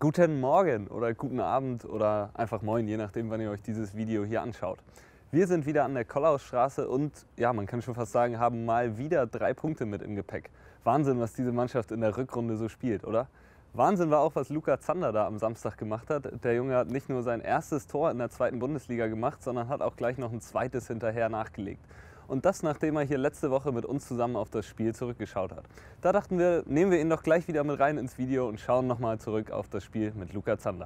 Guten Morgen oder guten Abend oder einfach moin, je nachdem, wann ihr euch dieses Video hier anschaut. Wir sind wieder an der Kollausstraße und ja, man kann schon fast sagen, haben mal wieder 3 Punkte mit im Gepäck. Wahnsinn, was diese Mannschaft in der Rückrunde so spielt, oder? Wahnsinn war auch, was Luca Zander da am Samstag gemacht hat. Der Junge hat nicht nur sein erstes Tor in der 2. Bundesliga gemacht, sondern hat auch gleich noch ein zweites hinterher nachgelegt. Und das, nachdem er hier letzte Woche mit uns zusammen auf das Spiel zurückgeschaut hat. Da dachten wir, nehmen wir ihn doch gleich wieder mit rein ins Video und schauen nochmal zurück auf das Spiel mit Luca Zander.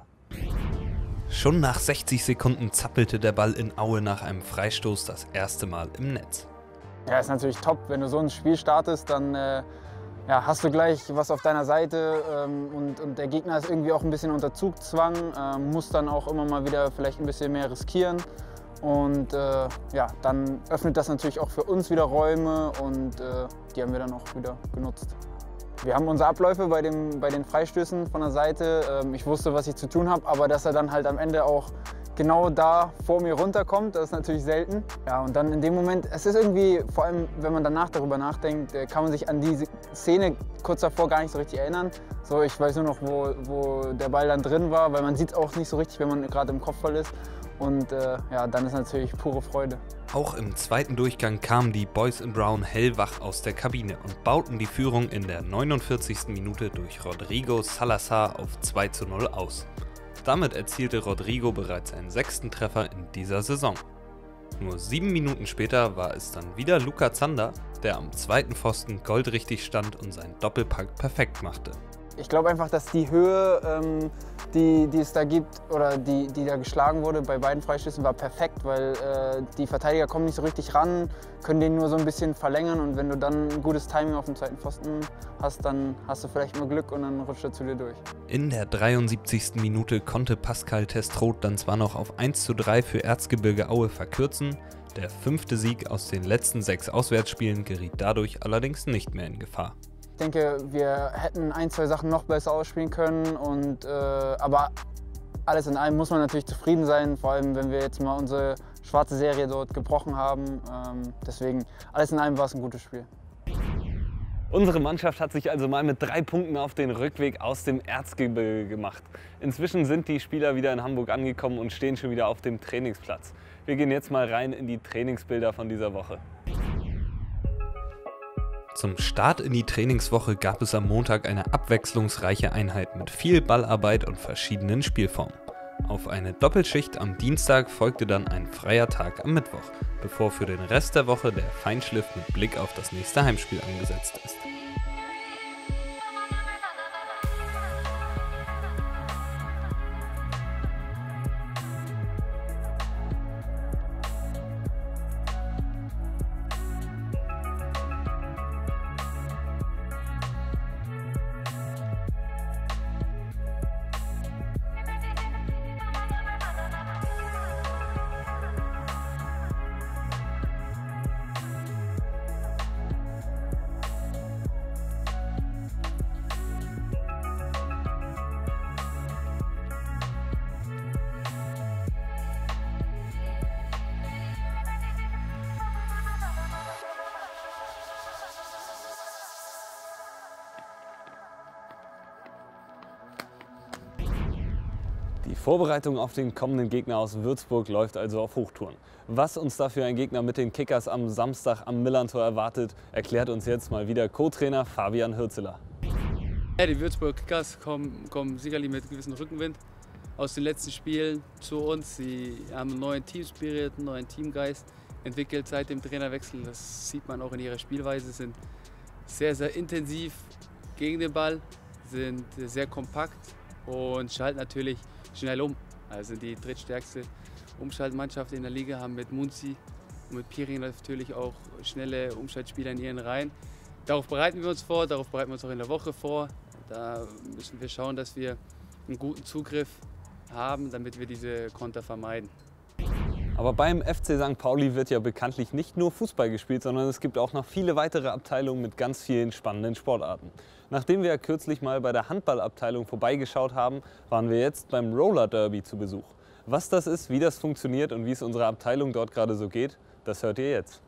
Schon nach 60 Sekunden zappelte der Ball in Aue nach einem Freistoß das erste Mal im Netz. Ja, ist natürlich top, wenn du so ein Spiel startest, dann ja, hast du gleich was auf deiner Seite und der Gegner ist irgendwie auch ein bisschen unter Zugzwang, muss dann auch immer mal wieder vielleicht ein bisschen mehr riskieren. Und ja, dann öffnet das natürlich auch für uns wieder Räume und die haben wir dann auch wieder genutzt. Wir haben unsere Abläufe bei den Freistößen von der Seite. Ich wusste, was ich zu tun habe, aber dass er dann halt am Ende auch genau da vor mir runterkommt, das ist natürlich selten. Ja, und dann in dem Moment, es ist irgendwie, vor allem wenn man danach darüber nachdenkt, kann man sich an diese Szene kurz davor gar nicht so richtig erinnern. So, ich weiß nur noch, wo der Ball dann drin war, weil man sieht es auch nicht so richtig, wenn man gerade im Kopfball ist. Und ja, dann ist natürlich pure Freude. Auch im zweiten Durchgang kamen die Boys in Brown hellwach aus der Kabine und bauten die Führung in der 49. Minute durch Rodrigo Salazar auf 2:0 aus. Damit erzielte Rodrigo bereits seinen 6. Treffer in dieser Saison. Nur 7 Minuten später war es dann wieder Luca Zander, der am 2. Pfosten goldrichtig stand und seinen Doppelpack perfekt machte. Ich glaube einfach, dass die Höhe, die es da gibt oder die da geschlagen wurde bei beiden Freistößen, war perfekt, weil die Verteidiger kommen nicht so richtig ran, können den nur so ein bisschen verlängern und wenn du dann ein gutes Timing auf dem 2. Pfosten hast, dann hast du vielleicht nur Glück und dann rutscht er zu dir durch. In der 73. Minute konnte Pascal Testroth dann zwar noch auf 1:3 für Erzgebirge Aue verkürzen, der 5. Sieg aus den letzten 6 Auswärtsspielen geriet dadurch allerdings nicht mehr in Gefahr. Ich denke, wir hätten 1, 2 Sachen noch besser ausspielen können, aber alles in allem muss man natürlich zufrieden sein, vor allem wenn wir jetzt mal unsere schwarze Serie dort gebrochen haben. Deswegen, alles in allem war es ein gutes Spiel. Unsere Mannschaft hat sich also mal mit 3 Punkten auf den Rückweg aus dem Erzgebirge gemacht. Inzwischen sind die Spieler wieder in Hamburg angekommen und stehen schon wieder auf dem Trainingsplatz. Wir gehen jetzt mal rein in die Trainingsbilder von dieser Woche. Zum Start in die Trainingswoche gab es am Montag eine abwechslungsreiche Einheit mit viel Ballarbeit und verschiedenen Spielformen. Auf eine Doppelschicht am Dienstag folgte dann ein freier Tag am Mittwoch, bevor für den Rest der Woche der Feinschliff mit Blick auf das nächste Heimspiel angesetzt ist. Die Vorbereitung auf den kommenden Gegner aus Würzburg läuft also auf Hochtouren. Was uns dafür ein Gegner mit den Kickers am Samstag am Millerntor erwartet, erklärt uns jetzt mal wieder Co-Trainer Fabian Hürzeler. Ja, die Würzburg Kickers kommen sicherlich mit gewissem Rückenwind aus den letzten Spielen zu uns. Sie haben einen neuen Teamspirit, einen neuen Teamgeist entwickelt seit dem Trainerwechsel. Das sieht man auch in ihrer Spielweise. Sie sind sehr, sehr intensiv gegen den Ball, sind sehr kompakt und schalten natürlich schnell um. Also die drittstärkste Umschaltmannschaft in der Liga, haben mit Munzi und mit Piering natürlich auch schnelle Umschaltspieler in ihren Reihen. Darauf bereiten wir uns vor, darauf bereiten wir uns auch in der Woche vor. Da müssen wir schauen, dass wir einen guten Zugriff haben, damit wir diese Konter vermeiden. Aber beim FC St. Pauli wird ja bekanntlich nicht nur Fußball gespielt, sondern es gibt auch noch viele weitere Abteilungen mit ganz vielen spannenden Sportarten. Nachdem wir ja kürzlich mal bei der Handballabteilung vorbeigeschaut haben, waren wir jetzt beim Roller Derby zu Besuch. Was das ist, wie das funktioniert und wie es unserer Abteilung dort gerade so geht, das hört ihr jetzt.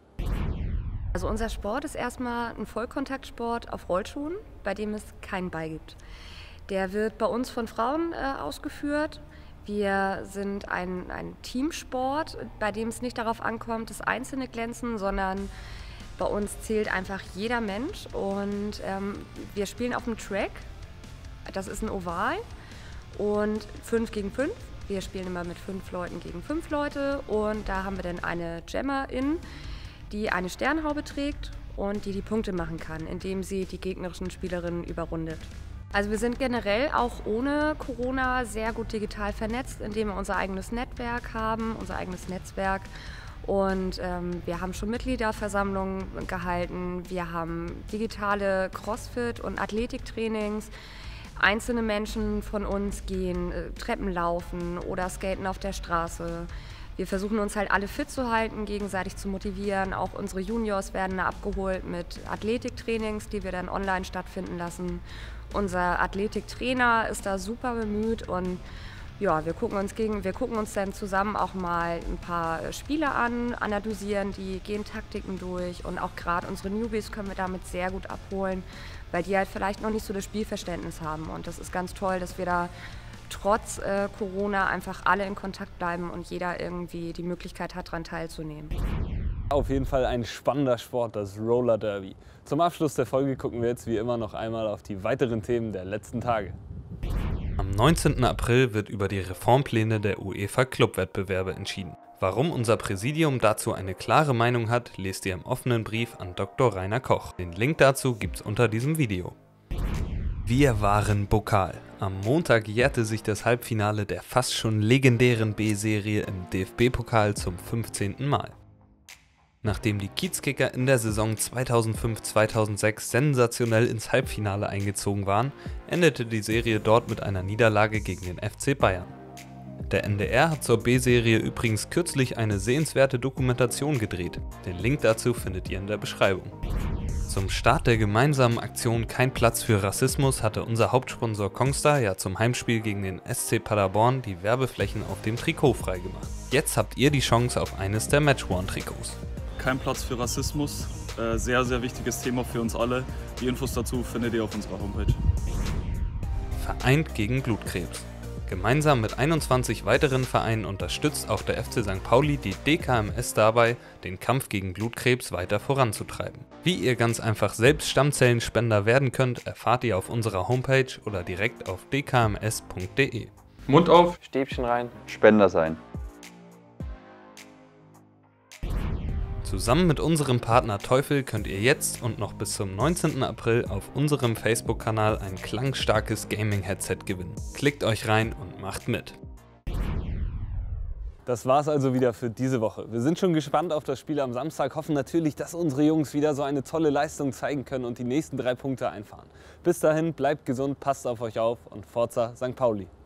Also unser Sport ist erstmal ein Vollkontaktsport auf Rollschuhen, bei dem es keinen Ball gibt. Der wird bei uns von Frauen ausgeführt. Wir sind ein Teamsport, bei dem es nicht darauf ankommt, dass Einzelne glänzen, sondern bei uns zählt einfach jeder Mensch. Und wir spielen auf dem Track. Das ist ein Oval und 5 gegen 5. Wir spielen immer mit 5 Leuten gegen 5 Leute und da haben wir dann eine Jammerin, die eine Sternhaube trägt und die Punkte machen kann, indem sie die gegnerischen Spielerinnen überrundet. Also wir sind generell auch ohne Corona sehr gut digital vernetzt, indem wir unser eigenes Netzwerk haben, Und wir haben schon Mitgliederversammlungen gehalten, wir haben digitale Crossfit- und Athletiktrainings. Einzelne Menschen von uns gehen Treppen laufen oder skaten auf der Straße. Wir versuchen uns halt alle fit zu halten, gegenseitig zu motivieren. Auch unsere Juniors werden abgeholt mit Athletiktrainings, die wir dann online stattfinden lassen. Unser Athletiktrainer ist da super bemüht und ja, wir gucken uns dann zusammen auch mal ein paar Spiele an, analysieren die, gehen Taktiken durch und auch gerade unsere Newbies können wir damit sehr gut abholen, weil die halt vielleicht noch nicht so das Spielverständnis haben. Und das ist ganz toll, dass wir da trotz Corona einfach alle in Kontakt bleiben und jeder irgendwie die Möglichkeit hat, daran teilzunehmen. Auf jeden Fall ein spannender Sport, das Roller Derby. Zum Abschluss der Folge gucken wir jetzt wie immer noch einmal auf die weiteren Themen der letzten Tage. Am 19. April wird über die Reformpläne der UEFA-Clubwettbewerbe entschieden. Warum unser Präsidium dazu eine klare Meinung hat, lest ihr im offenen Brief an Dr. Rainer Koch. Den Link dazu gibt's unter diesem Video. Wir waren Pokal. Am Montag jährte sich das Halbfinale der fast schon legendären B-Serie im DFB-Pokal zum 15. Mal. Nachdem die Kiezkicker in der Saison 2005/2006 sensationell ins Halbfinale eingezogen waren, endete die Serie dort mit einer Niederlage gegen den FC Bayern. Der NDR hat zur B-Serie übrigens kürzlich eine sehenswerte Dokumentation gedreht. Den Link dazu findet ihr in der Beschreibung. Zum Start der gemeinsamen Aktion Kein Platz für Rassismus hatte unser Hauptsponsor Kongstar ja zum Heimspiel gegen den SC Paderborn die Werbeflächen auf dem Trikot freigemacht. Jetzt habt ihr die Chance auf eines der Match-One-Trikots. Kein Platz für Rassismus, sehr, sehr wichtiges Thema für uns alle. Die Infos dazu findet ihr auf unserer Homepage. Vereint gegen Blutkrebs. Gemeinsam mit 21 weiteren Vereinen unterstützt auch der FC St. Pauli die DKMS dabei, den Kampf gegen Blutkrebs weiter voranzutreiben. Wie ihr ganz einfach selbst Stammzellenspender werden könnt, erfahrt ihr auf unserer Homepage oder direkt auf dkms.de. Mund auf, Stäbchen rein, Spender sein. Zusammen mit unserem Partner Teufel könnt ihr jetzt und noch bis zum 19. April auf unserem Facebook-Kanal ein klangstarkes Gaming-Headset gewinnen. Klickt euch rein und macht mit. Das war's also wieder für diese Woche. Wir sind schon gespannt auf das Spiel am Samstag, hoffen natürlich, dass unsere Jungs wieder so eine tolle Leistung zeigen können und die nächsten 3 Punkte einfahren. Bis dahin, bleibt gesund, passt auf euch auf und Forza St. Pauli!